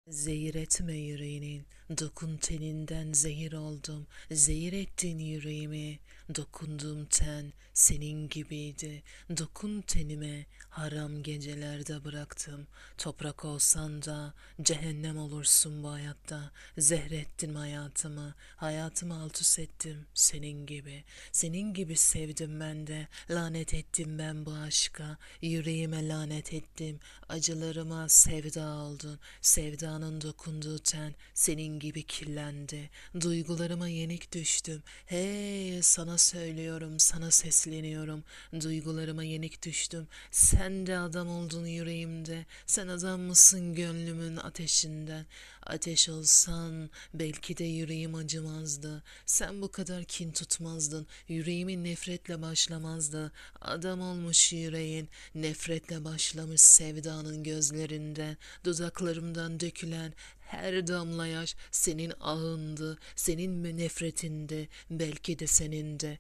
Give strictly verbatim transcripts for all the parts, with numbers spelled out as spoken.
Zehir etme yüreğinin, dokun teninden zehir oldum. Zehir ettin yüreğimi, dokunduğum ten senin gibiydi. Dokun tenime, haram gecelerde bıraktım. Toprak olsan da cehennem olursun bu hayatta. Zehrettin hayatımı, hayatımı alt üst ettim senin gibi. Senin gibi sevdim ben de, lanet ettim ben bu aşka. Yüreğime lanet ettim, acılarıma sevda oldun. Sevdanın dokunduğu ten senin gibi kirlendi. Duygularıma yenik düştüm. Hey, sana söylüyorum, sana sesleniyorum. Duygularıma yenik düştüm. Sen de adam oldun yüreğimde. Sen adam mısın gönlümün ateşinden? Ateş olsan belki de yüreğim acımazdı. Sen bu kadar kin tutmazdın. Yüreğimin nefretle başlamazdı. Adam olmuş yüreğin, nefretle başlamış sevdanın gözlerinde. Dudaklarımdan dökülen her damla yaş senin ahındı, senin mi nefretindi, belki de senin de.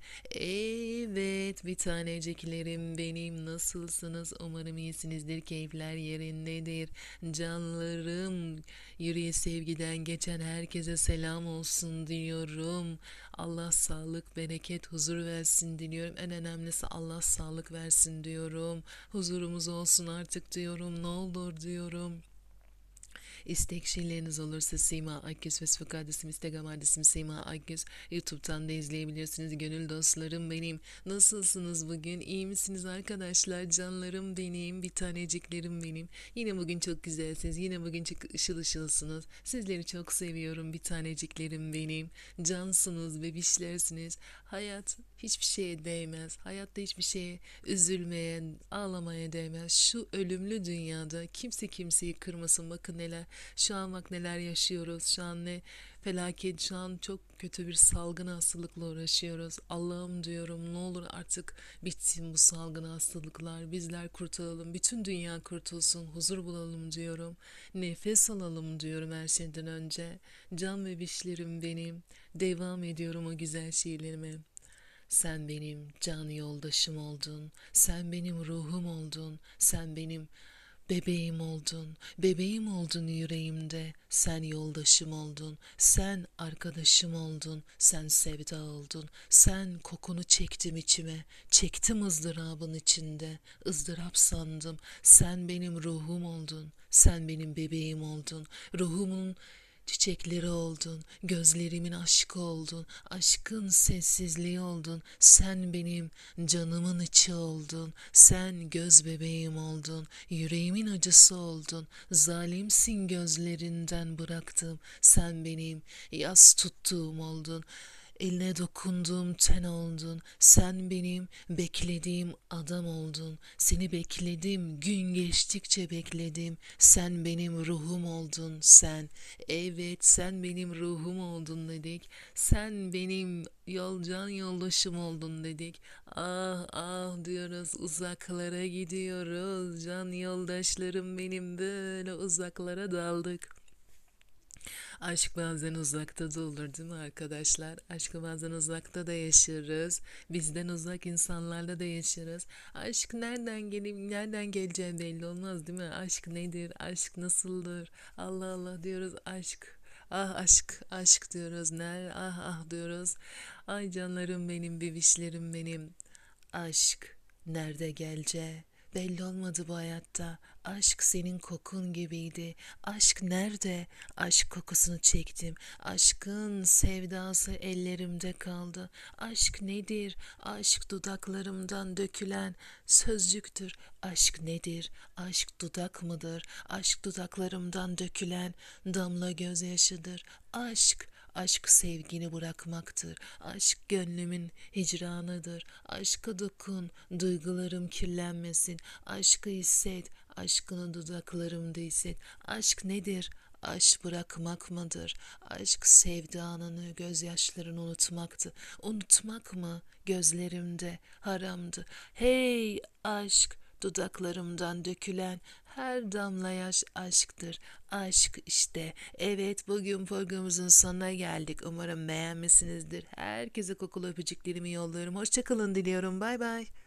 Evet, bir taneciklerim benim, nasılsınız? Umarım iyisinizdir, keyifler yerindedir. Canlarım, yüreği sevgiden geçen herkese selam olsun diyorum. Allah sağlık, bereket, huzur versin diliyorum. En önemlisi Allah sağlık versin diyorum. Huzurumuz olsun artık diyorum. Ne olur diyorum. İstek şeyleriniz olursa Sima Akgüz, Facebook adresim, Instagram adresim Sima Akgüz. YouTube'dan da izleyebilirsiniz. Gönül dostlarım benim. Nasılsınız bugün? İyi misiniz arkadaşlar? Canlarım benim, bir taneciklerim benim. Yine bugün çok güzelsiniz. Yine bugün çok ışıl ışılsınız. Sizleri çok seviyorum, bir taneciklerim benim. Cansınız, bebişlersiniz. Hayat hiçbir şeye değmez. Hayatta hiçbir şeye üzülmeye, ağlamaya değmez. Şu ölümlü dünyada kimse kimseyi kırmasın. Bakın neler, şu an bak neler yaşıyoruz. Şu an ne felaket, şu an çok kötü bir salgın hastalıkla uğraşıyoruz. Allah'ım diyorum, ne olur artık bitsin bu salgın hastalıklar. Bizler kurtulalım, bütün dünya kurtulsun, huzur bulalım diyorum. Nefes alalım diyorum her şeyden önce. Can bebişlerim benim. Devam ediyorum o güzel şiirlerime. Sen benim can yoldaşım oldun. Sen benim ruhum oldun. Sen benim bebeğim oldun. Bebeğim oldun yüreğimde. Sen yoldaşım oldun. Sen arkadaşım oldun. Sen sevda oldun. Sen kokunu çektim içime. Çektim ızdırabın içinde. ızdırap sandım. Sen benim ruhum oldun. Sen benim bebeğim oldun. Ruhumun çiçekleri oldun, gözlerimin aşkı oldun, aşkın sessizliği oldun, sen benim canımın içi oldun, sen göz bebeğim oldun, yüreğimin acısı oldun, zalimsin gözlerinden bıraktım, sen benim yas tuttuğum oldun. Eline dokunduğum ten oldun. Sen benim beklediğim adam oldun. Seni bekledim, gün geçtikçe bekledim. Sen benim ruhum oldun, sen. Evet, sen benim ruhum oldun dedik. Sen benim yolcan yoldaşım oldun dedik. Ah ah diyoruz, uzaklara gidiyoruz. Can yoldaşlarım benim, böyle uzaklara daldık. Aşk bazen uzakta da olur değil mi arkadaşlar? Aşkı bazen uzakta da yaşarız. Bizden uzak insanlarla da yaşarız. Aşk nereden gelip nereden geleceği belli olmaz değil mi? Aşk nedir? Aşk nasıldır? Allah Allah diyoruz, aşk. Ah aşk, aşk diyoruz. Ner, ah ah diyoruz. Ay canlarım benim, bebişlerim benim. Aşk nerede geleceği belli olmadı bu hayatta. Aşk senin kokun gibiydi. Aşk nerede? Aşk kokusunu çektim. Aşkın sevdası ellerimde kaldı. Aşk nedir? Aşk dudaklarımdan dökülen sözcüktür. Aşk nedir? Aşk dudak mıdır? Aşk dudaklarımdan dökülen damla gözyaşıdır. Aşk Aşk sevgini bırakmaktır. Aşk gönlümün hicranıdır. Aşka dokun, duygularım kirlenmesin. Aşkı hisset, aşkını dudaklarımda hisset. Aşk nedir? Aşk bırakmak mıdır? Aşk sevdanını, gözyaşlarını unutmaktı. Unutmak mı? Gözlerimde haramdı. Hey aşk! Dudaklarımdan dökülen her damla yaş aşktır. Aşk işte. Evet, bugün programımızın sonuna geldik. Umarım beğenmişsinizdir. Herkese kokulu öpücüklerimi yolluyorum. Hoşçakalın diliyorum. Bay bay.